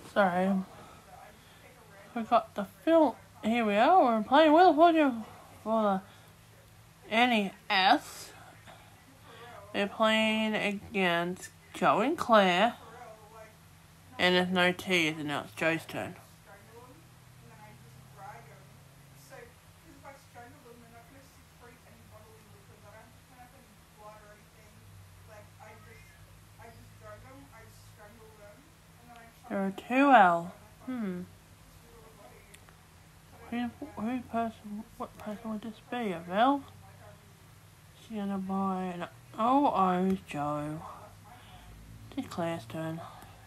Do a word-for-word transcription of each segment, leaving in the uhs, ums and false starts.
Sorry. Forgot the film. Here we are. We're playing Wheel of Fortune for the N E S. We're playing against Joe and Claire. And there's no T, and now it's Joe's turn. There are two L. Hmm. Who, who person, what person would this be? A Val? She's gonna buy an O O Joe. It's Claire's turn.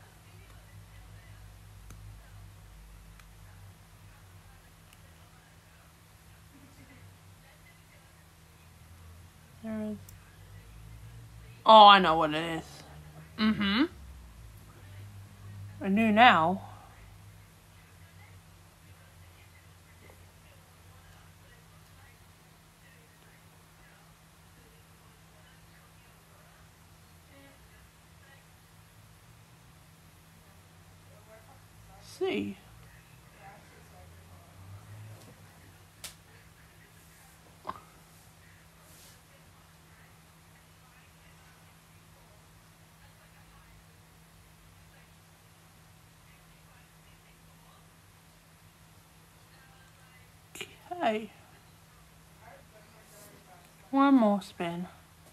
There is. Oh, I know what it is. Mm-hmm. I knew now. See. Okay. One more spin.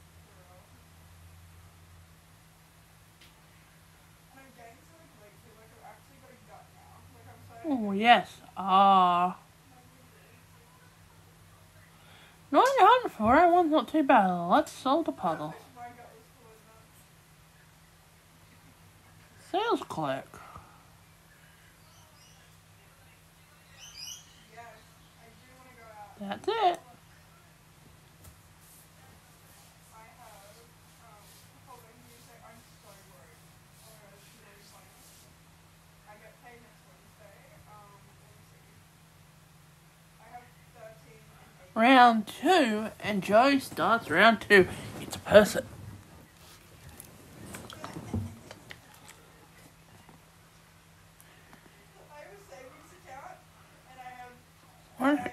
Oh, yes. Ah. nine hundred for it. One's not too bad. Let's solve the puzzle. Sales clerk. That's it. Round two, and Joe starts round two. It's a person. What?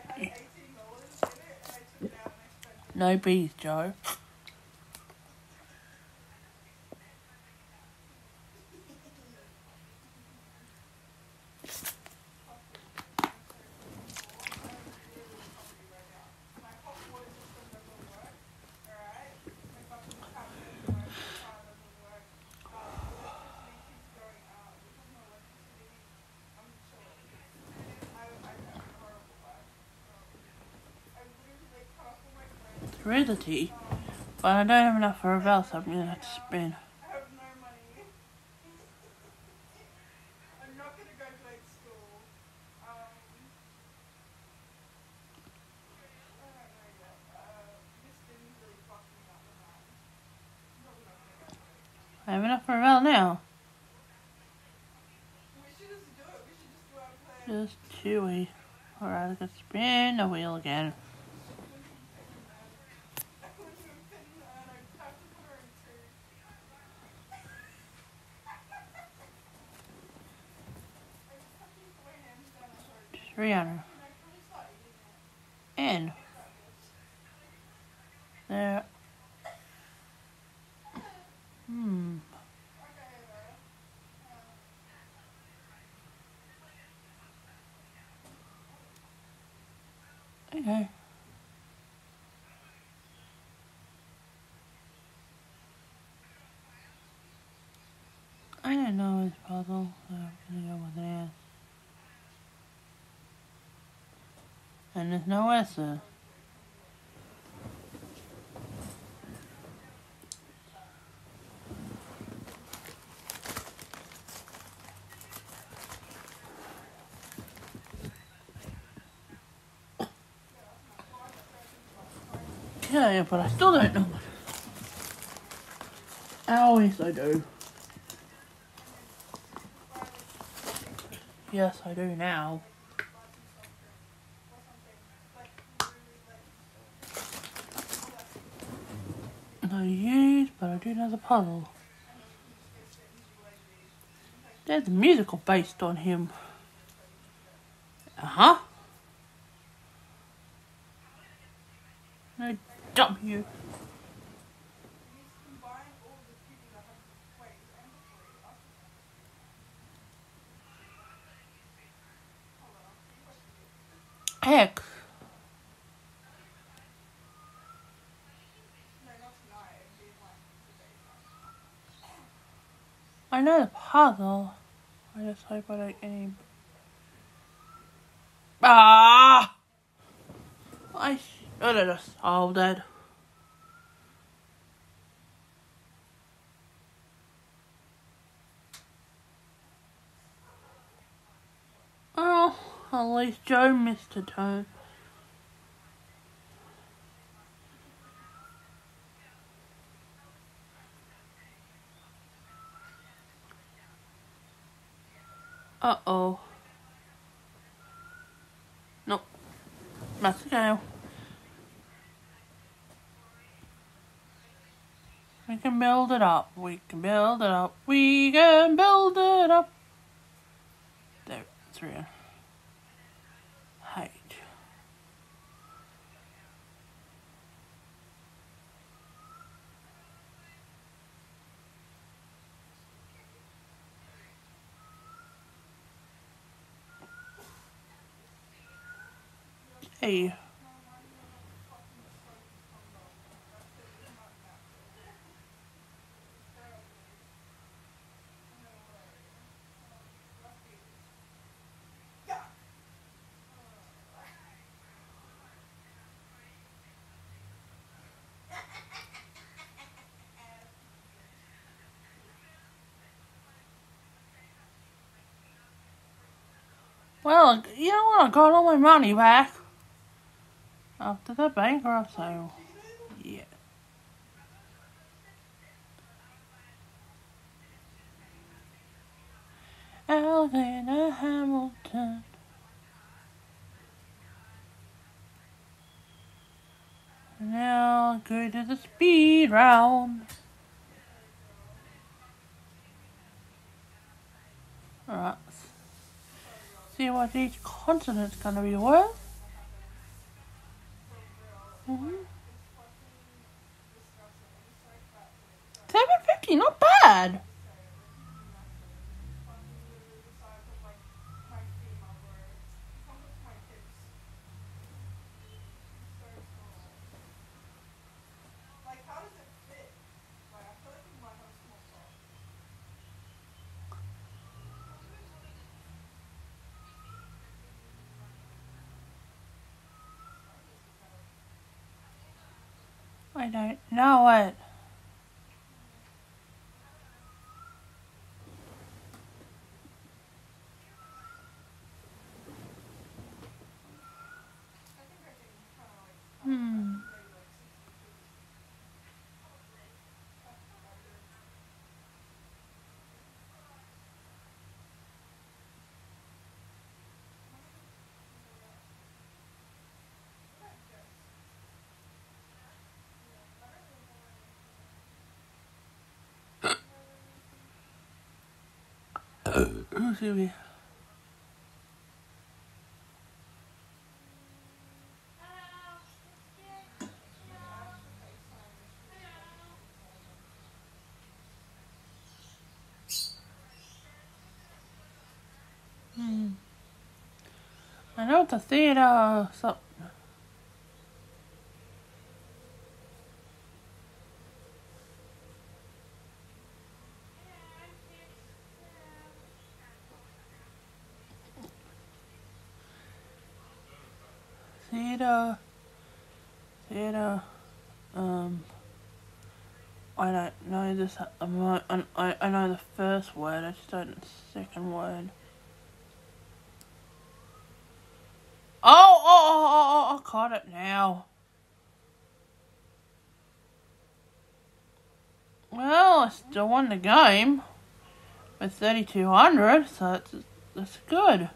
No bees, Joe. Heredity, but I don't have enough for a bell, so I'm gonna have to spin. I have enough for a bell now. Just chewy. Alright, I can spin the wheel again. three hundred. And there. Hmm. Okay. I didn't know this puzzle, so I'm gonna go with this. And there's no S's. Okay, but I still don't know. Oh, yes I do. Yes, I do now. No use, but I do know the puzzle. There's a musical based on him. Uh-huh. No W. Heck. I know the puzzle. I just hope I don't get any... Ah! I should have just solved it. Oh, at least Joe missed a turn. Uh-oh. Nope. That's okay. We can build it up. We can build it up. We can build it up. There, it's real. Height. Hey. Well, you know what? I got all my money back after the bankrupt sale. Yeah. Alexander Hamilton. Now go to the speed round. Alright. See what each continent's gonna be worth. Mm-hmm. seven fifty, not bad. I don't know it. Hmm. Excuse me. Hmm. I know it's a theater. So. Theater. Theater. Um. I don't know this at the moment. I, I know the first word, I just don't know the second word. Oh, oh, oh, oh, oh, I caught it now. Well, I still won the game with thirty-two hundred, so that's, that's good.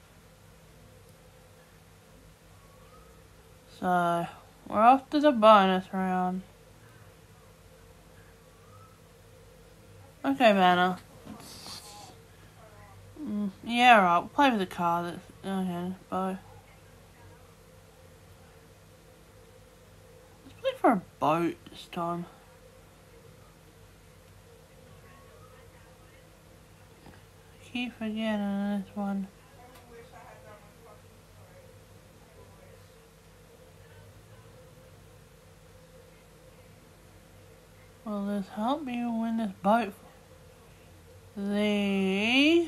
So, we're off to the bonus round. Okay, Banner. Mm, yeah, right. We'll play with the car. That's okay. Boat. Let's play for a boat this time. Keep forgetting this one. Will this help me win this boat? The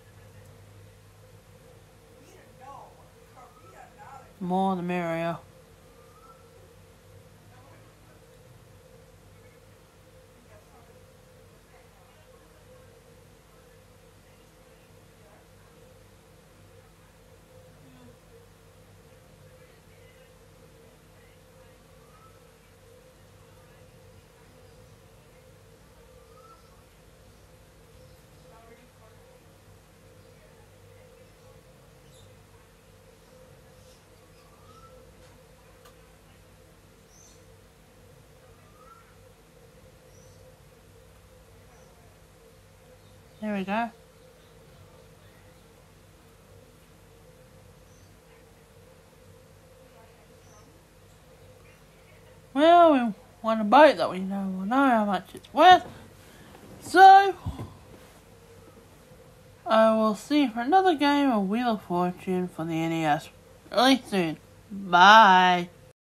more the merrier. There we go. Well, we won a boat that we know will know how much it's worth. So, I will see you for another game of Wheel of Fortune for the N E S really soon. Bye.